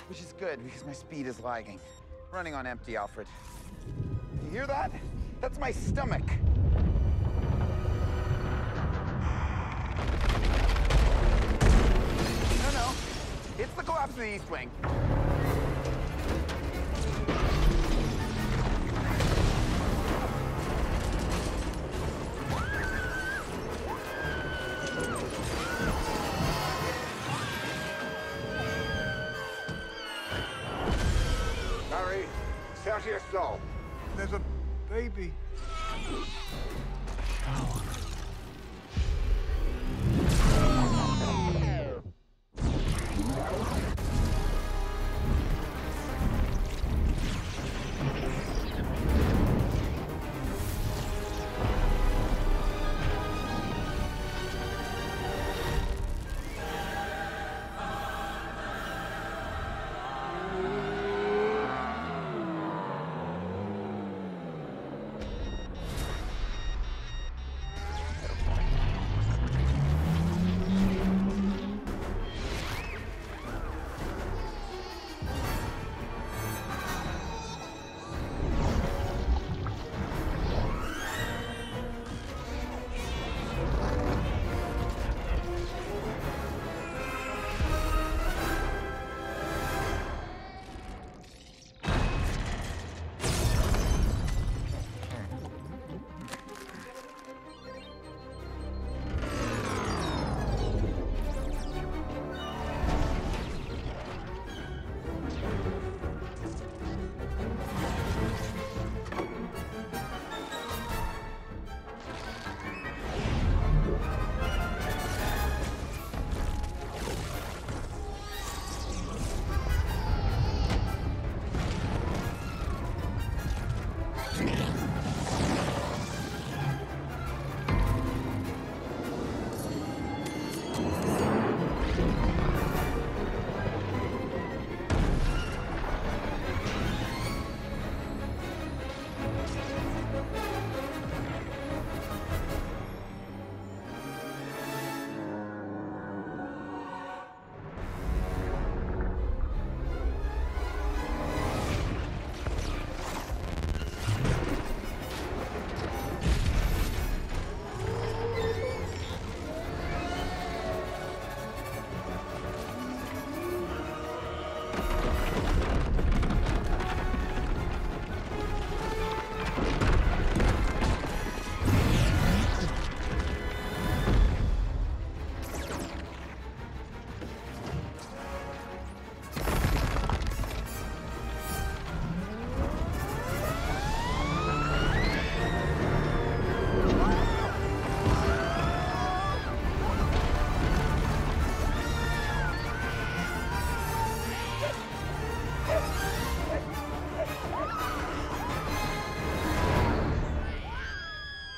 Which is good, because my speed is lagging. Running on empty, Alfred. You hear that? That's my stomach. No. It's the collapse of the East Wing. Harry, start your stall. There's a baby. Oh.